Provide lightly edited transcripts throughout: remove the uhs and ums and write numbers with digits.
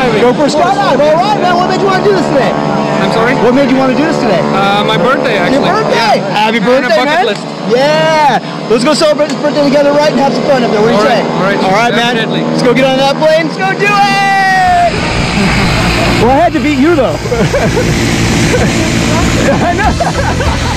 skydiving. Go for a skydive. All right, man. What made you want to do this today? I'm sorry? What made you want to do this today? My birthday, actually. Your birthday. Yeah. Happy birthday, man. List. Yeah. Let's go celebrate this birthday together, right, and have some fun up there. What do you say? All right, man. definitely. Let's go get on that plane. Let's go do it. Well, I had to beat you, though. I know.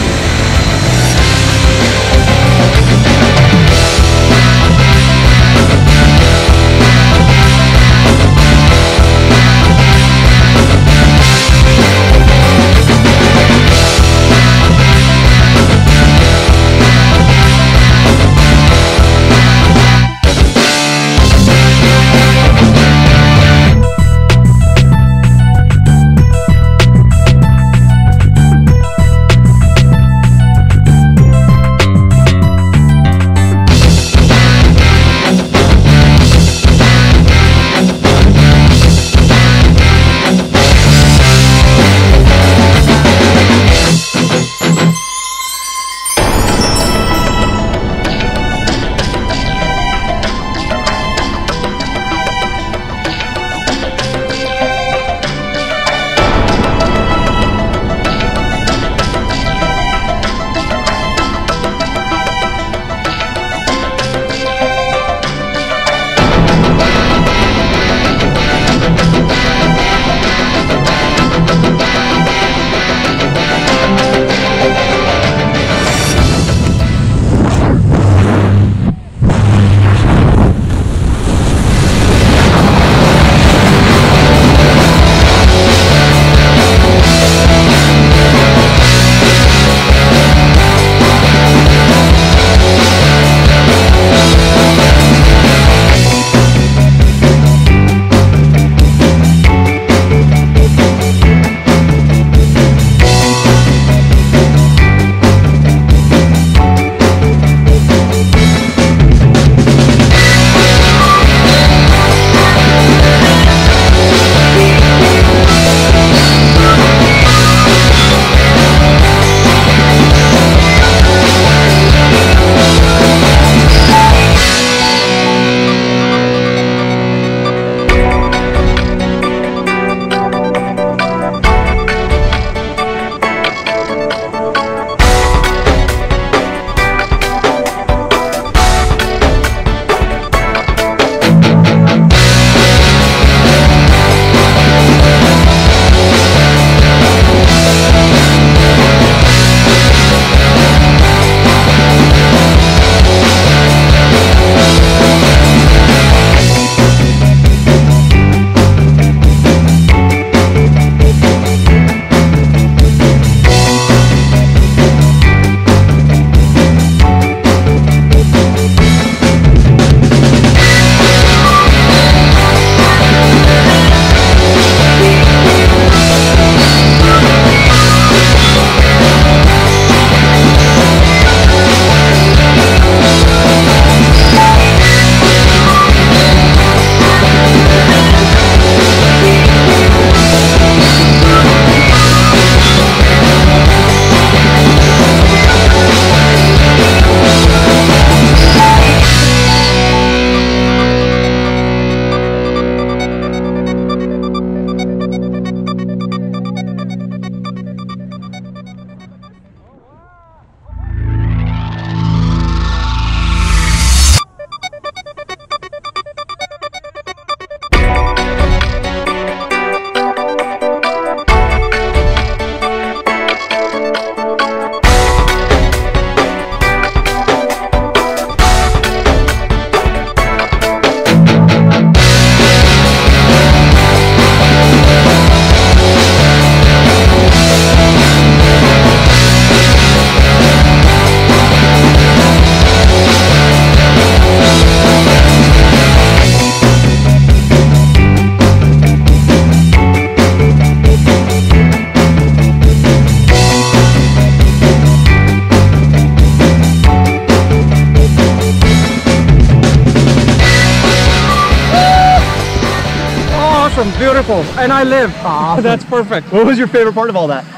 awesome, beautiful, and I live. Awesome. That's perfect. What was your favorite part of all that?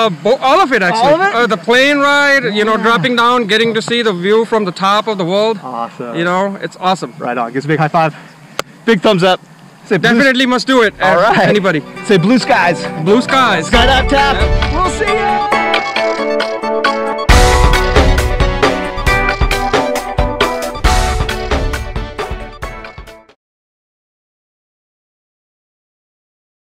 All of it, actually. All of it? The plane ride, you know, dropping down, getting to see the view from the top of the world. Awesome. You know, it's awesome. Right on. Give us a big high five. Big thumbs up. Say blue, Definitely must do it. All right. Anybody. say blue skies. Blue skies. Skydive Taft. We'll see you.